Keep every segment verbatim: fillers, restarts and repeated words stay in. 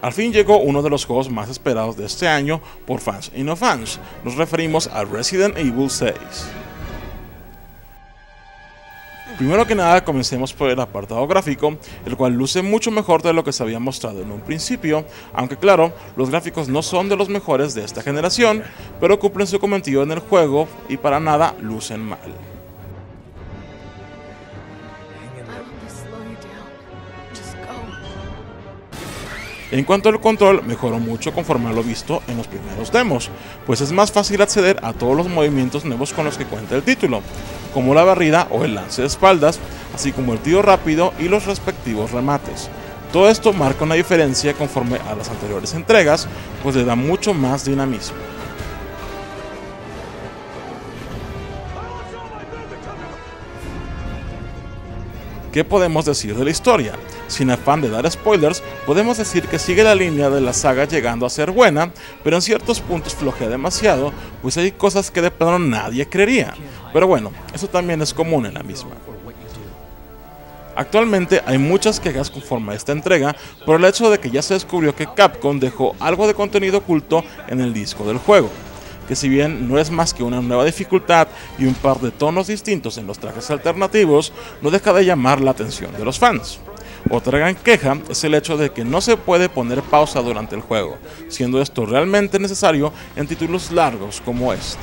Al fin llegó uno de los juegos más esperados de este año por fans y no fans. Nos referimos a Resident Evil seis. Primero que nada, comencemos por el apartado gráfico, el cual luce mucho mejor de lo que se había mostrado en un principio, aunque claro, los gráficos no son de los mejores de esta generación, pero cumplen su cometido en el juego y para nada lucen mal. En cuanto al control, mejoró mucho conforme a lo visto en los primeros demos, pues es más fácil acceder a todos los movimientos nuevos con los que cuenta el título, como la barrida o el lance de espaldas, así como el tiro rápido y los respectivos remates. Todo esto marca una diferencia conforme a las anteriores entregas, pues le da mucho más dinamismo. ¿Qué podemos decir de la historia? Sin afán de dar spoilers, podemos decir que sigue la línea de la saga llegando a ser buena, pero en ciertos puntos flojea demasiado, pues hay cosas que de plano nadie creería. Pero bueno, eso también es común en la misma. Actualmente hay muchas quejas conforme a esta entrega por el hecho de que ya se descubrió que Capcom dejó algo de contenido oculto en el disco del juego, que si bien no es más que una nueva dificultad y un par de tonos distintos en los trajes alternativos, no deja de llamar la atención de los fans. Otra gran queja es el hecho de que no se puede poner pausa durante el juego, siendo esto realmente necesario en títulos largos como este.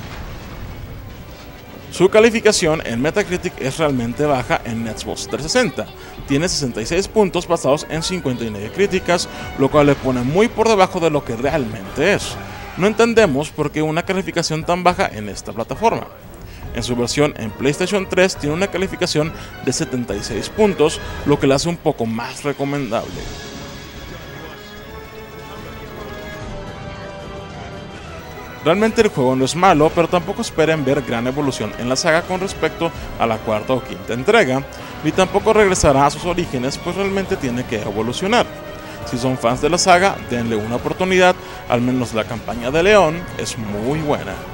Su calificación en Metacritic es realmente baja en Xbox trescientos sesenta, tiene sesenta y seis puntos basados en cincuenta y nueve críticas, lo cual le pone muy por debajo de lo que realmente es. No entendemos por qué una calificación tan baja en esta plataforma. En su versión en PlayStation tres tiene una calificación de setenta y seis puntos, lo que la hace un poco más recomendable. Realmente el juego no es malo, pero tampoco esperen ver gran evolución en la saga con respecto a la cuarta o quinta entrega, ni tampoco regresará a sus orígenes, pues realmente tiene que evolucionar. Si son fans de la saga, denle una oportunidad, al menos la campaña de Leon es muy buena.